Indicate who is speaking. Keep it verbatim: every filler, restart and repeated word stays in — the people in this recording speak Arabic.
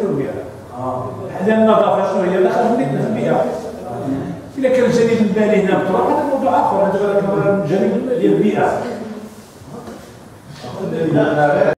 Speaker 1: البيئة. حنا النظافة شنو هي؟ دخل في البيئة. إذا كان الجانب المالي هنا بطرق هذا موضوع آخر، هذا الجانب ديال البيئة.